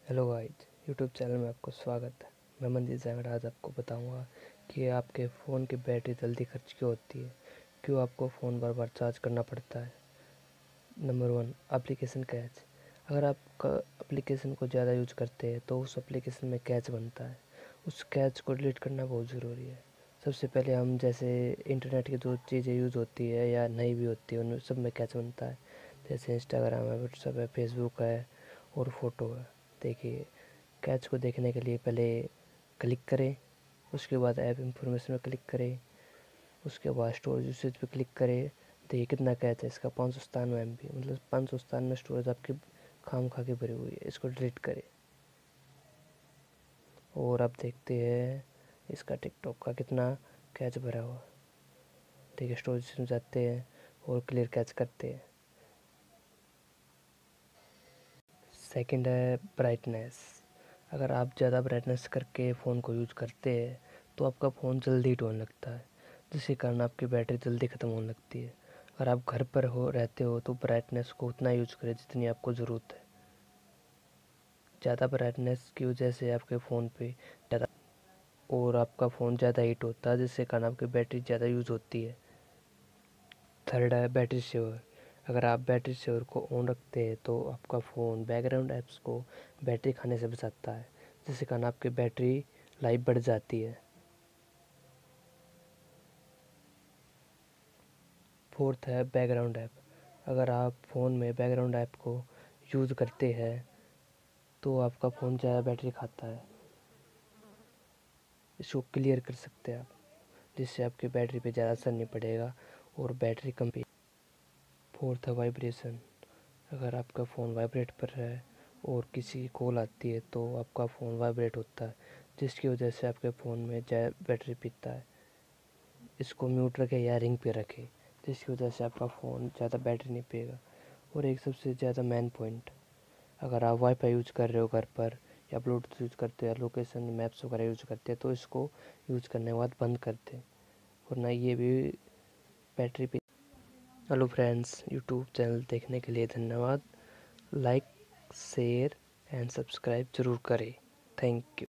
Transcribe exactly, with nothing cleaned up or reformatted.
Hello guys, YouTube channel में आपको स्वागत है। मैं मंदिर जांगड़ आज आपको बताऊंगा कि आपके फ़ोन की बैटरी जल्दी खर्च क्यों होती है, क्यों आपको फ़ोन बार बार चार्ज करना पड़ता है। Number one, application cache. अगर आप एप्लीकेशन को ज़्यादा यूज करते हैं तो उस एप्लीकेशन में कैच बनता है। उस कैच को डिलीट करना बहुत ज़रूरी है। सबसे पहले हम जैसे इंटरनेट की जो चीज़ें यूज़ होती है या नहीं भी होती है उनमें सब में कैच बनता है। जैसे इंस्टाग्राम है, व्हाट्सएप है, फेसबुक है और फ़ोटो है। देखिए, कैच को देखने के लिए पहले क्लिक करें, उसके बाद ऐप इंफॉर्मेशन में क्लिक करें, उसके बाद स्टोरेज यूसेज पे क्लिक करें। देखिए कितना कैच है इसका, पाँच सौ सतानवे एम बी, मतलब पाँच सौ सतानवे स्टोरेज आपकी खाम खा के भरी हुई है। इसको डिलीट करें और अब देखते हैं इसका टिकटॉक का कितना कैच भरा हुआ। देखिए स्टोरेज में जाते हैं और क्लियर कैच करते हैं। सेकंड है ब्राइटनेस। अगर आप ज़्यादा ब्राइटनेस करके फ़ोन को यूज़ करते हैं तो आपका फ़ोन जल्दी हीट होने लगता है, जिसके कारण आपकी बैटरी जल्दी ख़त्म होने लगती है। अगर आप घर पर हो रहते हो तो ब्राइटनेस को उतना यूज़ करें जितनी आपको ज़रूरत है। ज़्यादा ब्राइटनेस की वजह से आपके फ़ोन पे ज़्यादा और आपका फ़ोन ज़्यादा हीट होता है, जिससे कारण आपकी बैटरी ज़्यादा यूज़ होती है। थर्ड है बैटरी सेवर। अगर आप बैटरी सेवर को ऑन रखते हैं तो आपका फ़ोन बैकग्राउंड ऐप्स को बैटरी खाने से बचाता है, जिसके कारण आपकी बैटरी लाइफ बढ़ जाती है। फोर्थ है बैकग्राउंड ऐप। अगर आप फ़ोन में बैकग्राउंड ऐप को यूज़ करते हैं तो आपका फ़ोन ज़्यादा बैटरी खाता है। इसको क्लियर कर सकते हैं आप, जिससे आपकी बैटरी पे ज़्यादा असर नहीं पड़ेगा और बैटरी कम पे। फोर्थ है वाइब्रेशन। अगर आपका फ़ोन वाइब्रेट पर है और किसी की कॉल आती है तो आपका फ़ोन वाइब्रेट होता है, जिसकी वजह से आपके फ़ोन में ज़्यादा बैटरी पीता है। इसको म्यूट रखें या रिंग पे रखें, जिसकी वजह से आपका फ़ोन ज़्यादा बैटरी नहीं पिएगा। और एक सबसे ज़्यादा मेन पॉइंट, अगर आप वाईफाई यूज़ कर रहे हो घर पर या ब्लूटूथ यूज़ करते हो या लोकेशन मैप्स वगैरह यूज़ करते हैं तो इसको यूज़ करने के बाद बंद कर दें, वरना ये भी बैटरी पे। हेलो फ्रेंड्स, यूट्यूब चैनल देखने के लिए धन्यवाद। लाइक, शेयर एंड सब्सक्राइब ज़रूर करें। Thank you.